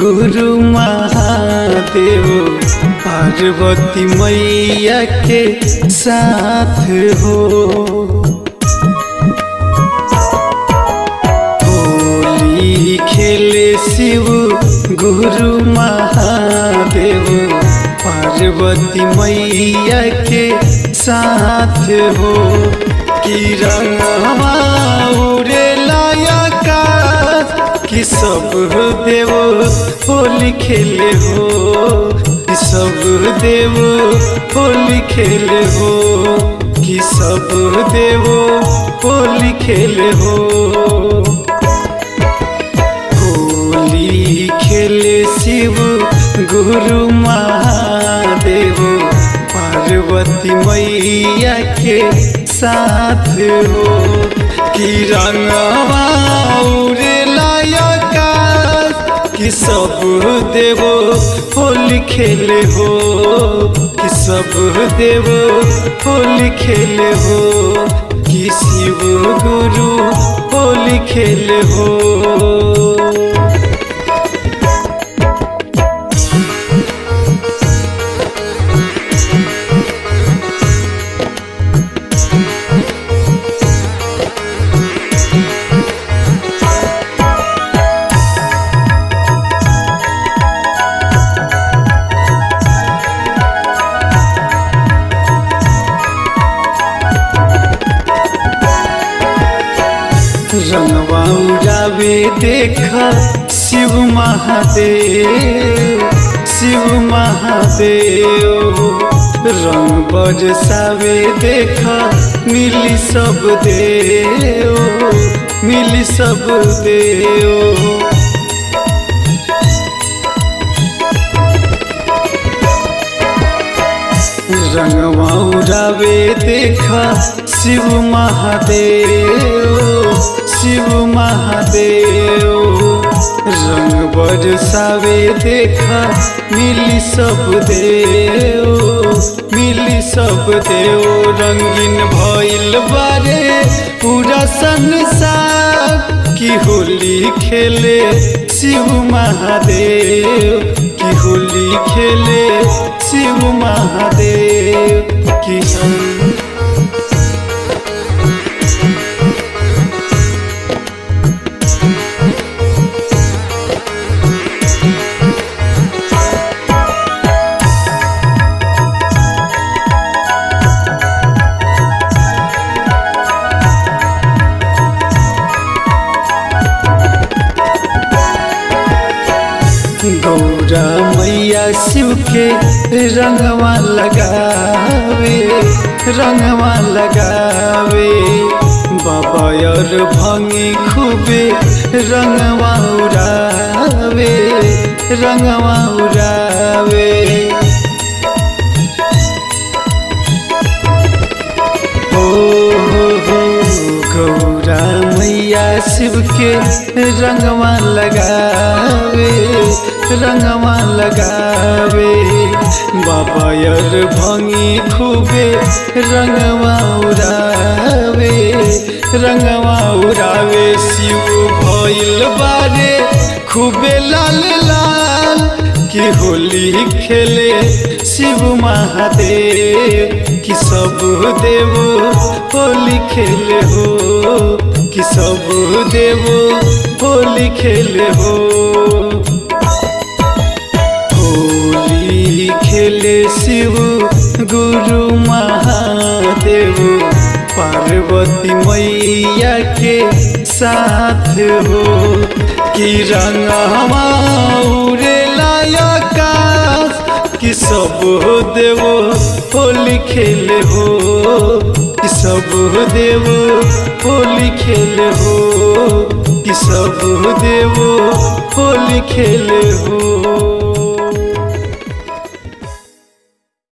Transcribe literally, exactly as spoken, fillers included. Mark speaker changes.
Speaker 1: गुरु महादेव पार्वती मैया के साथ हो। होली खेले शिव गुरु महादेव पार्वती मैया के साथ हो। कि रंगवा उड़ेला आकाश कि सब देव होली खेले हो। कि सब देव होली खेले हो। कि सब देव होली खेले हो। होली खेले शिव गुरु महादेव पार्वती मैया के साथ हो। कि रंगवा उड़ेला आकाश कि सब देव होली खेले हो। कि सब देव होली खेले हो। कि शिव गुरु होली खेले हो। रंगवा उड़ावे देखा शिव महादेव शिव महादेव। रंग बरसावे देखा मिली सब देव मिली सब देव। रंगवा उड़ावे देखा शिव महादेव शिव महादेव। रंग बरसावे देखा मिली सब देव मिली सब देव। रंगीन भइल बारे पूरा संसार कि होली खेले शिव महादेव। कि होली खेले शिव महादेव। कि हम गौरा मैया शिव के रंगवा लगावे रंगवा लगावे। बाबा और भंगी खूबे रंगवा उड़ावे रंगवा उड़ावे। हो हो हो गौरा मैया शिव के रंगवा लगावे रंगवा लगावे। बाबा और भंगी खूबे रंगवा उड़ावे रंगवा उड़ावे। शिव भइल बारे खूबे लाल लाल कि होली खेले शिव महादेव। कि सब देव होली खेले हो। कि सब देव होली खेले हो। होली खेले शिव गुरु महादेव पार्वती मैया के साथ हो। कि रंगवा उड़ेला आकाश कि सब देव होली खेले हो। कि सब देव होली खेले हो। कि सब देव होली खेले हो।